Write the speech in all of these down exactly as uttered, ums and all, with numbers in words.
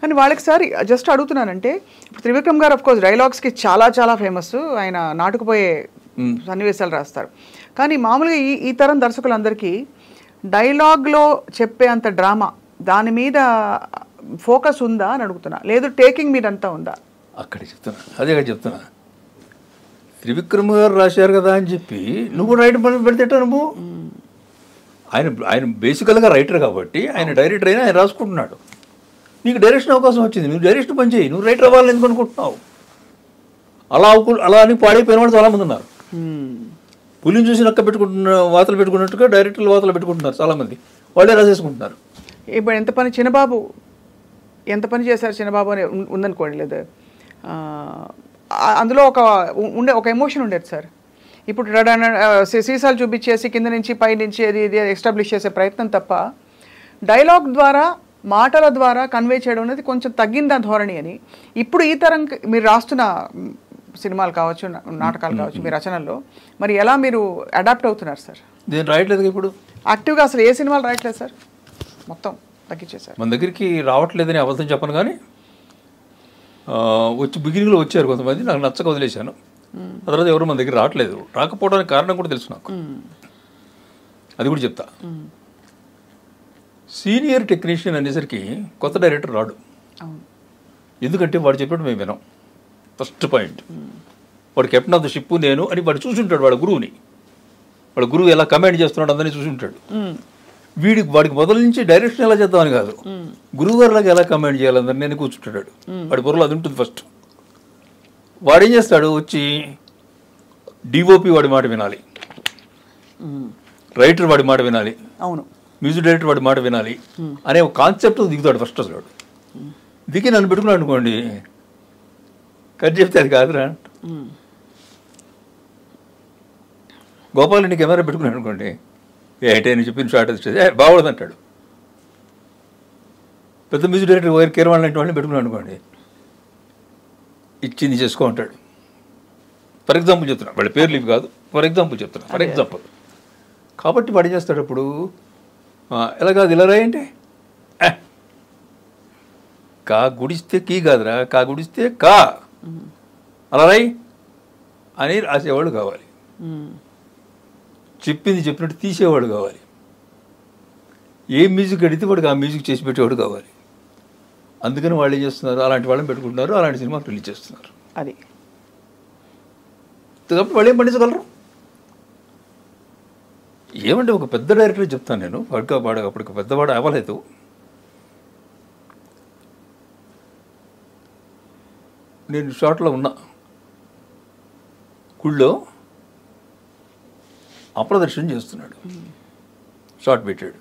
కానీ వాళ్ళకి sir just అడుగుతున్నానంటే ఇప్పుడు త్రివిక్రమ్ గారు ఆఫ్ కోర్స్ డైలాగ్స్కి చాలా చాలా ఫేమస్, ఆయన నాటుకుపోయే సన్నివేశాలు రాస్తారు. కానీ మామూలుగా ఈ ఈ తరం దర్శకులందరికీ డైలాగ్లో చెప్పే అంత డ్రామా దాని మీద ఫోకస్ ఉందా అని అడుగుతున్నా, లేదు టేకింగ్ మీద అంతా ఉందా? అక్కడే చెప్తున్నా, అదే చెప్తున్నా. త్రివిక్రమ్ గారు రాశారు కదా అని చెప్పి నువ్వు రైట్ పెడితే నువ్వు ఆయన ఆయన బేసికల్గా రైటర్ కాబట్టి ఆయన డైరెక్టర్ అయినా ఆయన రాసుకుంటున్నాడు. నీకు డైరెక్షన్ అవకాశం వచ్చింది, నువ్వు డైరెక్షన్ పని చేయి, నువ్వు రైటర్ అవ్వాలని ఎందుకు అనుకుంటున్నావు? అలా అలా అని పాడైపోయిన వాళ్ళు చాలామంది ఉన్నారు. పులిని చూసి నక్క పెట్టుకుంటున్న వాతలు పెట్టుకున్నట్టుగా డైరెక్టర్లు వాతలు పెట్టుకుంటున్నారు చాలామంది, వాళ్ళే రాసేసుకుంటున్నారు. ఇప్పుడు ఎంత పని చిన్నబాబు ఎంత పని చేశారు చిన్నబాబు అని ఉందనుకోండి, లేదు అందులో ఒక ఉండే ఒక ఎమోషన్ ఉండేది సార్. ఇప్పుడు సీసాలు చూపించేసి కింద నుంచి పై నుంచి అది ఇది ఎస్టాబ్లిష్ చేసే ప్రయత్నం తప్ప డైలాగ్ ద్వారా మాటల ద్వారా కన్వే చేయడం అనేది కొంచెం తగ్గిందా ధోరణి అని. ఇప్పుడు ఈ తరం మీరు రాస్తున్న సినిమాలు కావచ్చు, నాటకాలు కావచ్చు, మీ రచనల్లో మరి ఎలా మీరు అడాప్ట్ అవుతున్నారు సార్? నేను రాయట్లేదు ఇప్పుడు యాక్టివ్గా, అసలు ఏ సినిమాలు రాయట్లేదు సార్, మొత్తం తగ్గించేశారు. మన దగ్గరికి రావట్లేదని అబద్ధం చెప్పను, కానీ వచ్చి బిగినింగ్లో వచ్చారు కొంతమంది, నాకు నచ్చక వదిలేశాను. ఆ తర్వాత ఎవరు మన దగ్గర రావట్లేదు. రాకపోవడానికి కారణం కూడా తెలుసు నాకు, అది కూడా చెప్తా. సీనియర్ టెక్నీషియన్ అనేసరికి కొత్త డైరెక్టర్ రాడు, ఎందుకంటే వాడు చెప్పినట్టు మేము వినాం. ఫస్ట్ పాయింట్, వాడు కెప్టెన్ ఆఫ్ ద షిప్ నేను అని వాడు చూసుంటాడు, వాడు గురువుని, వాడు గురువు ఎలా కమాండ్ చేస్తున్నాడు అందరినీ చూసుంటాడు. వీడికి వాడికి మొదల నుంచి డైరెక్షన్ ఎలా చేద్దామని కాదు, గురువు గారిలాగా ఎలా కమాండ్ చేయాలందరినీ నేను కూర్చుంటాడు. వాడి బుర్రలో అది ఉంటుంది ఫస్ట్. వాడు ఏం చేస్తాడు, వచ్చి డిఓపి వాడి మాట వినాలి, రైటర్ వాడి మాట వినాలి, అవును, మ్యూజిక్ డైరెక్టర్ వాడి మాట వినాలి అనే ఒక కాన్సెప్ట్ దిగుతాడు ఫస్ట్. అసలు వాడు దిగి నన్ను పెట్టుకున్నాడు అనుకోండి, కట్ చెప్తే అది కాదురా. గోపాలని కెమెరా పెట్టుకున్నాడు అనుకోండి, ఏంటి అని చెప్పిన షార్ట్ వచ్చేది బాగోదు అంటాడు. పెద్ద మ్యూజిక్ డైరెక్టర్ వైర్ కేరవాళ్ళ లాంటి వాళ్ళని పెట్టుకున్నాడు అనుకోండి, ఇచ్చింది చేసుకో అంటాడు. ఫర్ ఎగ్జాంపుల్ చెప్తున్నా, వాళ్ళ పేర్లు ఇవి కాదు, ఫర్ ఎగ్జాంపుల్ చెప్తున్నా, ఫర్ ఎగ్జాంపుల్. కాబట్టి వాడు ఏం చేస్తాడు అప్పుడు, ఎలా కాదు ఇలా రాయంటే, కా గుడిస్తే కీ కాదురా, కా గుడిస్తే కా అలా రాయి అని రాసేవాళ్ళు కావాలి, చెప్పింది చెప్పినట్టు తీసేవాడు కావాలి, ఏ మ్యూజిక్ అడిగితే వాడికి ఆ మ్యూజిక్ చేసి పెట్టేవాడు కావాలి. అందుకని వాళ్ళు ఏం చేస్తున్నారు, అలాంటి వాళ్ళని పెట్టుకుంటున్నారు, అలాంటి సినిమాలు రిలీజ్ చేస్తున్నారు. అది కాబట్టి వాళ్ళు ఏం పండించగలరు? ఏమంటే ఒక పెద్ద డైరెక్టర్ చెప్తాను నేను, వాడికి వాడు అప్పటికి పెద్దవాడు అవ్వలేదు. నేను షార్ట్లో ఉన్నా, గుళ్ళో అప్రదర్శన చేస్తున్నాడు, షార్ట్ పెట్టాడు.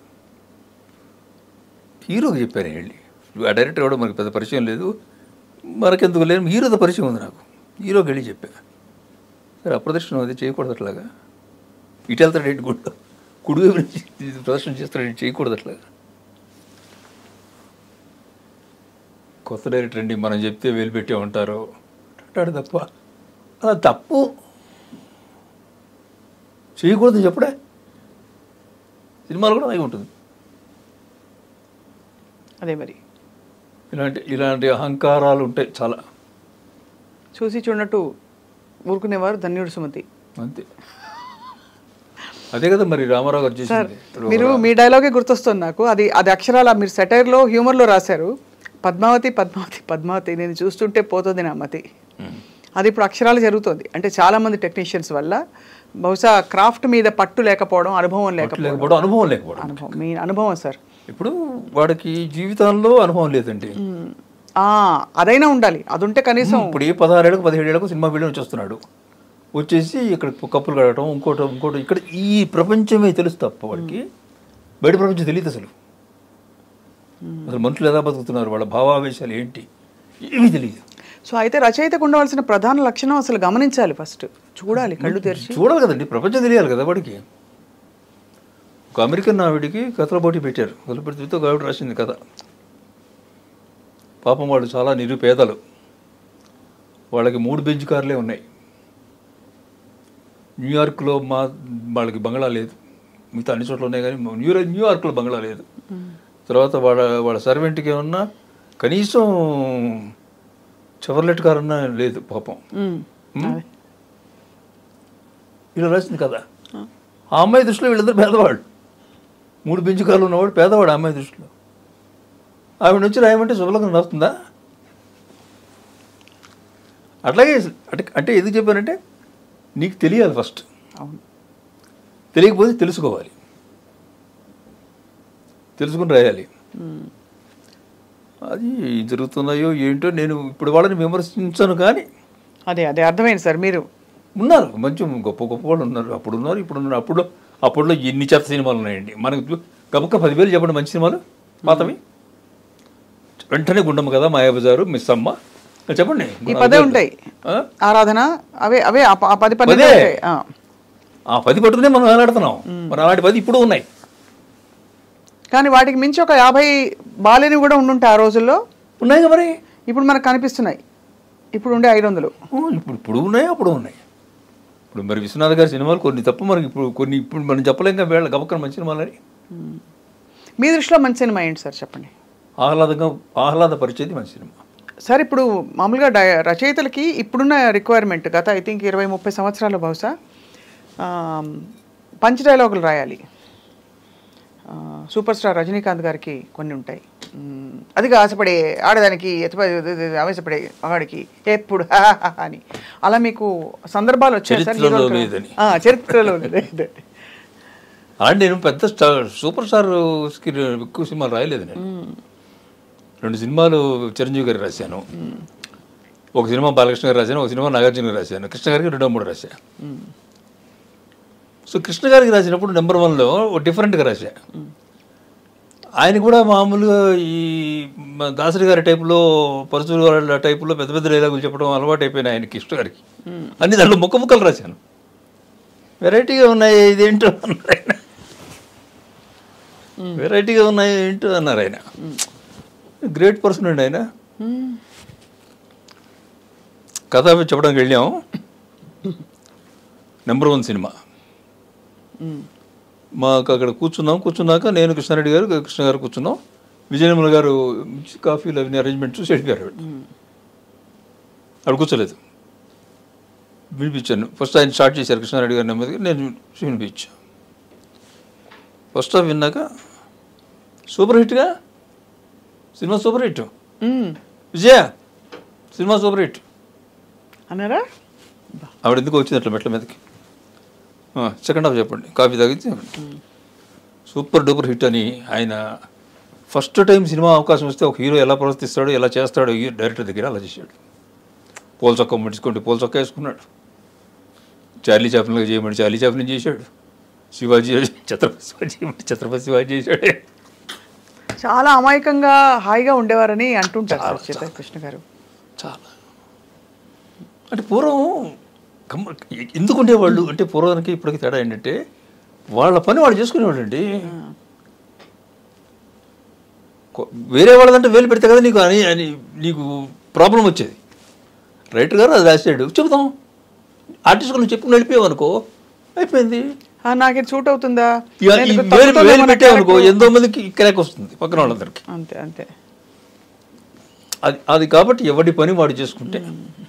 హీరోకి చెప్పాను వెళ్ళి, ఆ డైరెక్టర్ కూడా మనకు పెద్ద పరిచయం లేదు, మనకెందుకు లేదు, హీరోతో పరిచయం ఉంది నాకు. హీరోకి వెళ్ళి చెప్పా, సరే అప్రదర్శనం అది చేయకూడదు అట్లాగా, ఇటు వెళ్తాడు ఏంటి గుడిలో, కుడి నుంచి ప్రదర్శన చేస్తాడు ఏంటి, చేయకూడదు అట్లాగా. కొత్త డైరెక్టర్ అండి మనం చెప్తే వేలు పెట్టే ఉంటారు అంటాడు తప్ప, తప్పు చేయకూడదు చెప్పడే. సినిమాలు కూడా అయి ఉంటుంది. అదే మరి ఇలాంటి ఇలాంటి అహంకారాలు ఉంటాయి చాలా. చూసి చూడనట్టు ఊరుకునేవారు ధన్యుడు సుమతి, అంతే. అదే కదా మరి రామారావు గారు చేసింది. మీరు మీ డైలాగే గుర్తొస్తుంది నాకు, అది అది అక్షరాల మీరు సెటైర్లో హ్యూమర్లో రాశారు, పద్మావతి పద్మావతి పద్మావతి నేను చూస్తుంటే పోతుంది నా మతి. అది ఇప్పుడు అక్షరాలు జరుగుతుంది. అంటే చాలామంది టెక్నీషియన్స్ వల్ల బహుశా క్రాఫ్ట్ మీద పట్టు లేకపోవడం, అనుభవం లేకపోవడం. అనుభవం లేకపోవడం అనుభవం మీ అనుభవం సార్. ఇప్పుడు వాడికి జీవితంలో అనుభవం లేదండి, అదైనా ఉండాలి, అది ఉంటే కనీసం. ఇప్పుడు ఏ పదహారేళ్ళకు పదిహేడేళ్ళకు సినిమా ఫీల్డ్ నుంచి వస్తున్నాడు, వచ్చేసి ఇక్కడ కప్పులు కడగటం, ఇంకోటి ఇంకోటి, ఇక్కడ ఈ ప్రపంచమే తెలుసు తప్ప వాడికి బయట ప్రపంచం తెలియదు అసలు. అసలు మనుషులు ఎలా బతుకుతున్నారు, వాళ్ళ భావావేశాలు ఏంటి, ఏమీ తెలియదు. సో అయితే రచయితకు ఉండవలసిన ప్రధాన లక్షణం అసలు గమనించాలి, ఫస్ట్ చూడాలి, కళ్ళు తెరిచి చూడాలి కదండి, ప్రపంచం తెలియాలి కదా వాడికి. ఒక అమెరికన్ ఆవిడికి కథల పోటీ పెట్టారు, కథలు పెడితే ఒక ఆవిడ రాసింది కథ. పాపం వాళ్ళు చాలా నిరుపేదలు, వాళ్ళకి మూడు బెంచ్ కార్లే ఉన్నాయి. న్యూయార్క్లో మా వాళ్ళకి బంగ్లా లేదు, మిగతా అన్ని చోట్ల ఉన్నాయి కానీ న్యూ న్యూయార్క్లో బంగ్లా లేదు. తర్వాత వాళ్ళ వాళ్ళ సర్వెంట్కి ఏమన్నా కనీసం చెవర్లెట్ కారన్నా లేదు పాపం. ఇలా రాసింది కదా. ఆ అమ్మాయి దృష్టిలో వీళ్ళిద్దరు పేదవాళ్ళు. మూడు బెంచు కార్లు ఉన్నవాడు పేదవాడు ఆ అమ్మాయి దృష్టిలో. ఆవిడ వచ్చి రాయమంటే శుభలంగా రాస్తుందా? అట్లాగే అంటే అంటే ఎందుకు చెప్పానంటే నీకు తెలియాలి ఫస్ట్. తెలియకపోతే తెలుసుకోవాలి, తెలుసుకుని రాయాలి. అది జరుగుతున్నాయో ఏంటో నేను ఇప్పుడు వాళ్ళని విమర్శించాను, కానీ అదే అదే అర్థమైంది సార్. మీరు ఉన్నారు మంచి గొప్ప గొప్ప వాళ్ళు ఉన్నారు, అప్పుడు ఉన్నారు ఇప్పుడు ఉన్నారు. అప్పుడు అప్పుడులో ఎన్ని చెత్త సినిమాలు ఉన్నాయండి. మనకు గబక్క పదివేలు చెప్పండి మంచి సినిమాలు పాతవి. వెంటనే గుండమ్మ కదా, మాయాబజారు, మిస్ అమ్మ చెప్పండి. ఈ పదే ఉంటాయి, ఆరాధన, అవే అవే ఆ పది పదే ఆ పది పట్టుకునే మనం వేలాడుతున్నాం. మరి అలాంటి పది ఇప్పుడు ఉన్నాయి, కానీ వాటికి మించి ఒక యాభై బాలేని కూడా ఉండుంటాయి ఆ రోజుల్లో. ఉన్నాయి మరి ఇప్పుడు మనకు కనిపిస్తున్నాయి. ఇప్పుడు ఉండే ఐదు వందలు ఇప్పుడు ఇప్పుడు ఉన్నాయి, అప్పుడు ఉన్నాయి. ఇప్పుడు మరి విశ్వనాథ్ గారి సినిమాలు కొన్ని తప్ప మనకి ఇప్పుడు కొన్ని ఇప్పుడు మనం చెప్పలేం కదా వేళ గబక్కన మంచి సినిమాలని. మీ దృష్టిలో మంచి సినిమా ఏంటి సార్ చెప్పండి? ఆహ్లాదంగా ఆహ్లాదపరిచేది మంచి సినిమా సార్. ఇప్పుడు మామూలుగా డై రచయితలకి ఇప్పుడున్న రిక్వైర్మెంట్ గత ఐ థింక్ ఇరవై ముప్పై సంవత్సరాలు బహుశా పంచ్ డైలాగులు రాయాలి. సూపర్ స్టార్ రజనీకాంత్ గారికి కొన్ని ఉంటాయి, అదిగా ఆశపడే ఆడదానికి ఆవేశపడే ఆడికి ఎప్పుడు అని. అలా మీకు సందర్భాలు వచ్చాయి సార్? చరిత్రలో లేదు. అలాంటి నేను పెద్ద స్టార్ సూపర్ స్టార్ ఎక్కువ సినిమాలు రాయలేదు నేను. రెండు సినిమాలు చిరంజీవి గారికి రాశాను, ఒక సినిమా బాలకృష్ణ గారు రాశాను, ఒక సినిమా నాగార్జున గారు రాశాను, కృష్ణ గారికి రెండో మూడు రాశా. సో కృష్ణ గారికి రాసినప్పుడు నెంబర్ వన్లో డిఫరెంట్గా రాశా. ఆయన కూడా మామూలుగా ఈ దాసరి గారి టైపులో, పరశురాల వాళ్ళ టైపులో పెద్ద పెద్ద డైలాగులు చెప్పడం అలవాటు అయిపోయినాయి ఆయనకి, కృష్ణ గారికి. అన్ని దాంట్లో ముక్క ముక్కలు రాశాను, వెరైటీగా ఉన్నాయి ఇదేంటో అన్నారు ఆయన. వెరైటీగా ఉన్నాయి ఏంటో అన్నారు ఆయన. గ్రేట్ పర్సన్ అండి ఆయన. కథ చెప్పడానికి వెళ్ళాం, నెంబర్ వన్ సినిమా. మాకు అక్కడ కూర్చున్నాం, కూర్చున్నాక నేను కృష్ణారెడ్డి గారు కృష్ణ గారు కూర్చున్నాం. విజయనిర్మల గారు కాఫీలు అవన్నీ అరేంజ్మెంట్ చూసి వెళ్ళిపోయారు. అక్కడ కూర్చోలేదు, వినిపించాను. ఫస్ట్ ఆయన స్టార్ట్ చేశారు కృష్ణారెడ్డి గారు నెమ్మదిగా, నేను వినిపించాను. ఫస్ట్ హాఫ్ విన్నాక సూపర్ హిట్గా సినిమా, సూపర్ హిట్ విజయ సినిమా సూపర్ హిట్ అన్నారా? ఆవిడ ఎందుకు వచ్చింది అట్లా మెట్ల మీదకి. సెకండ్ హాఫ్ చెప్పండి, కాఫీ తాగించి సూపర్ డూపర్ హిట్ అని. ఆయన ఫస్ట్ టైం సినిమా అవకాశం వస్తే ఒక హీరో ఎలా ప్రవర్తిస్తాడో, ఎలా చేస్తాడో డైరెక్టర్ దగ్గర అలా చేశాడు. పోల్ చొక్కా ముడుచుకుంటే పోల్ చొక్కా వేసుకున్నాడు. చార్లీ చాప్లిన్గా చేయమని చార్లీ చాప్లిన్ చేశాడు. శివాజీ ఛత్రపతి శివాజీ చేయమని ఛత్రపతి శివాజీ చేశాడు. చాలా అమాయకంగా హాయిగా ఉండేవారని అంటుంటారు కృష్ణ గారు. చాలా అంటే పూర్వం ఎందుకు ఉండేవాళ్ళు అంటే, పూర్వానికి ఇప్పటికి తేడా ఏంటంటే వాళ్ళ పని వాళ్ళు చేసుకునేవాళ్ళు అండి. వేరే వాళ్ళదంటే వేలు పెడితే కదా నీకు అని అని నీకు ప్రాబ్లం వచ్చేది. రైటర్ గారు అది రాసాడు, చెబుతాం. ఆర్టిస్ట్ నువ్వు చెప్పుకుని వెళ్ళిపోయావు అనుకో, అయిపోయింది. నాకు ఇది సూట్ అవుతుందా, వేలు పెట్టావనుకో ఎంతో మందికి క్రాక్ వస్తుంది పక్కన వాళ్ళందరికీ. అంతే అంతే అది అది కాబట్టి ఎవరి పని వాడు చేసుకుంటే